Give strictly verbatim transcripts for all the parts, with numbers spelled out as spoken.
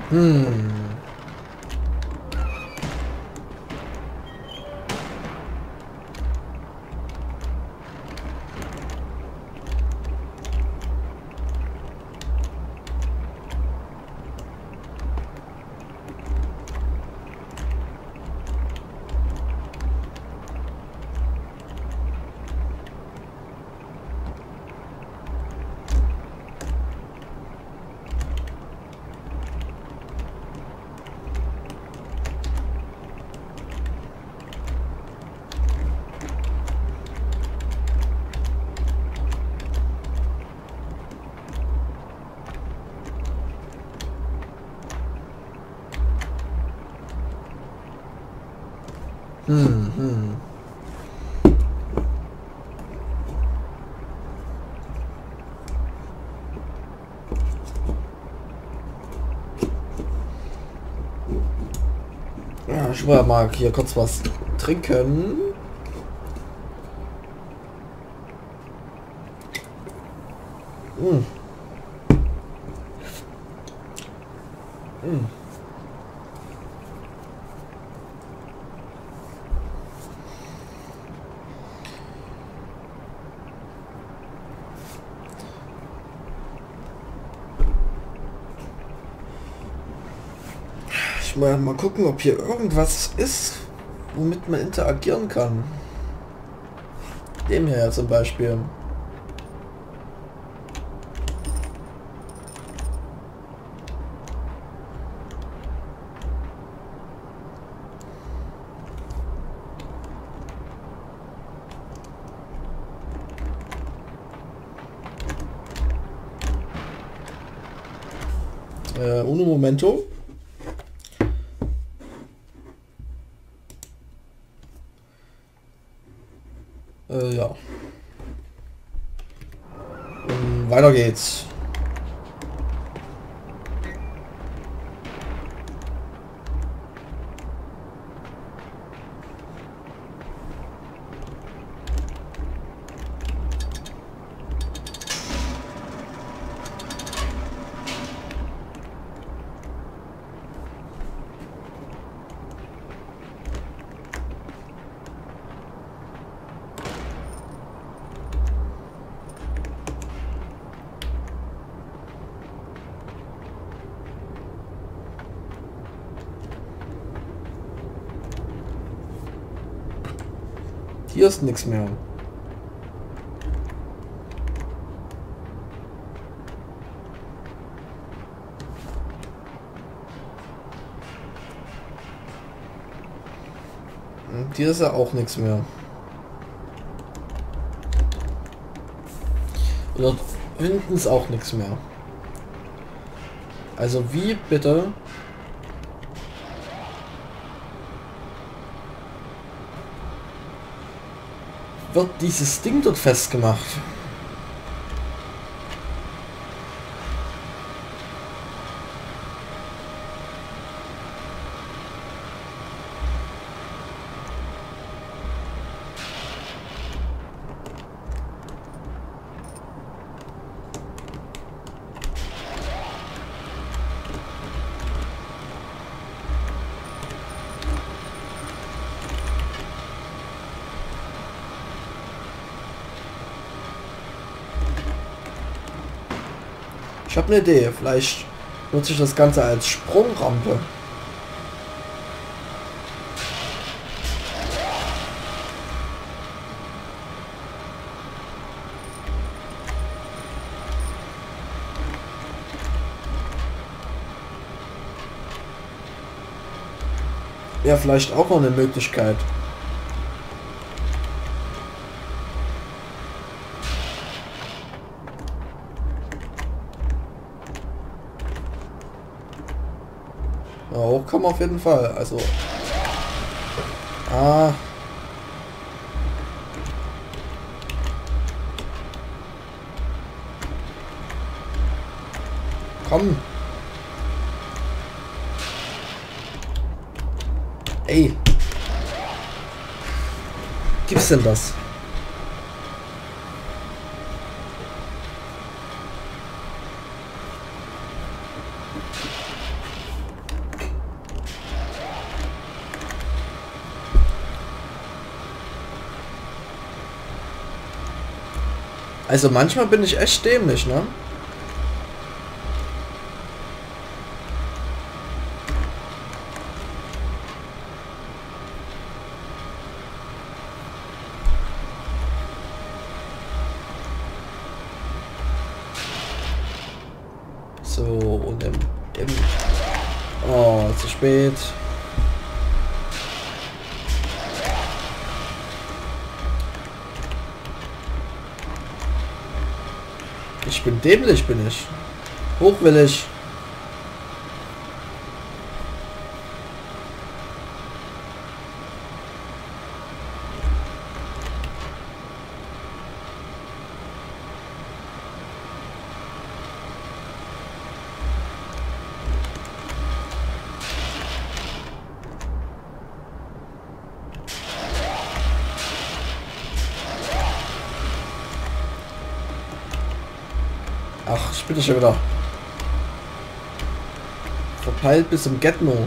Hm. Hm, hm. Ja, ich will mal hier kurz was trinken. Hm. Hm. Ich will mal gucken, ob hier irgendwas ist, womit man interagieren kann. Dem hier zum Beispiel. Äh, uno momento. Äh, ja. Und weiter geht's. Hier ist nichts mehr. Und hier ist ja auch nichts mehr. Und dort hinten ist auch nichts mehr. Also wie bitte? Wird dieses Ding dort festgemacht? Ich habe eine Idee. Vielleicht nutze ich das Ganze als Sprungrampe. Ja, vielleicht auch noch eine Möglichkeit. Ja, hochkommen auf jeden Fall. Also. Ah. Komm. Ey. Gibt's denn das? Also manchmal bin ich echt dämlich, ne? So, und im, im oh, zu spät. Ich bin dämlich, bin ich. Hochwillig. Ach, ich bin ja schon wieder verpeilt bis zum Get-No.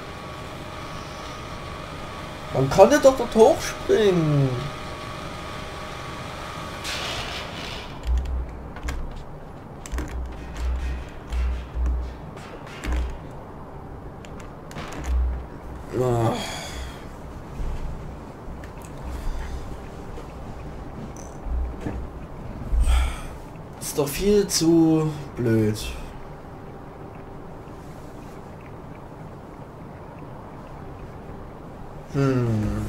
Man konnte doch dort hochspringen. Ah. Ist doch viel zu blöd. Hm.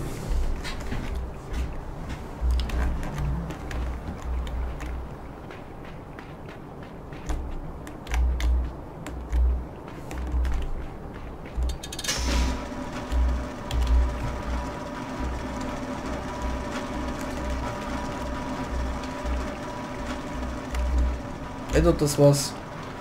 Ändert das was?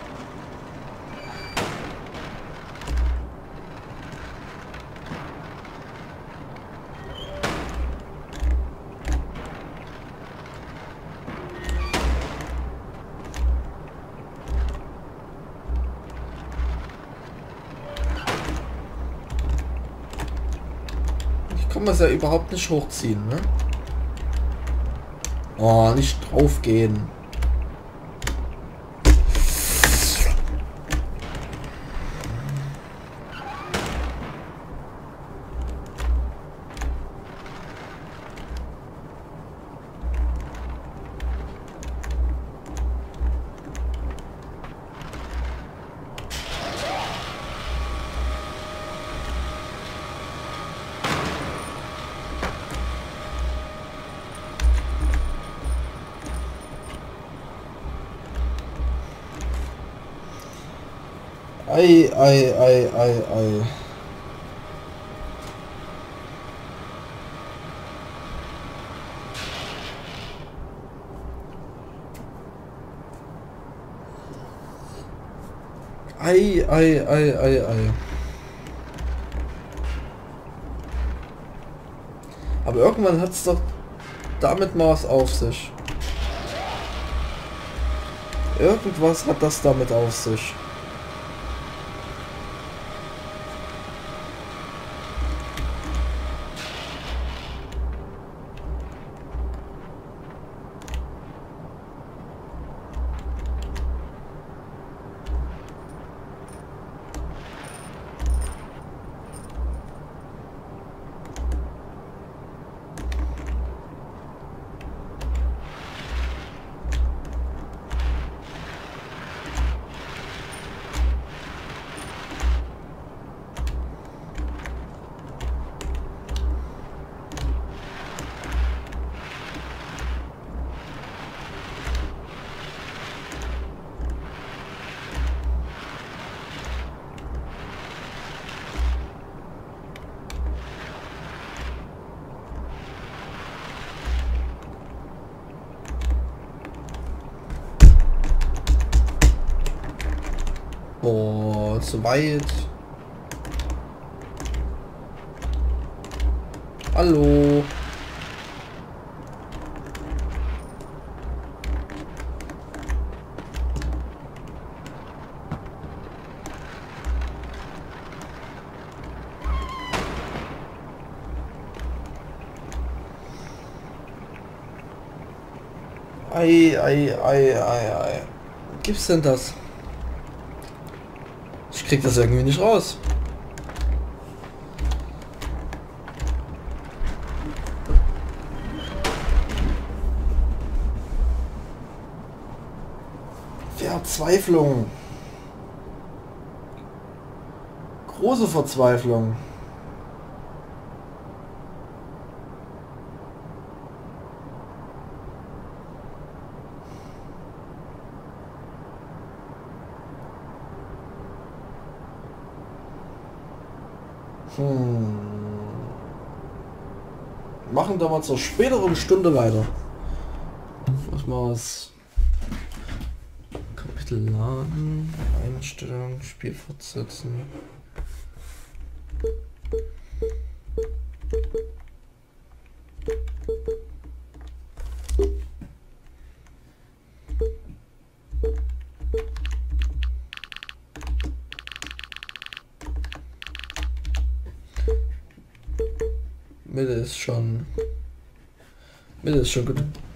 Ich kann das ja überhaupt nicht hochziehen, ne? Oh, nicht drauf gehen. Ei, ei, ei, ei, ei. Ei, ei, ei, ei, ei. Aber irgendwann hat es doch damit mal was auf sich. Irgendwas hat das damit auf sich. Oh, zu weit. Hallo. Ei, ei, ei, ei, ei. Gibt's denn das? Ich krieg das irgendwie nicht raus. Verzweiflung. Große Verzweiflung. Hm. Machen wir mal zur späteren Stunde weiter. Was mal was. Kapitel laden, Einstellung, Spiel fortsetzen. Mitte ist schon. Mitte ist schon gut.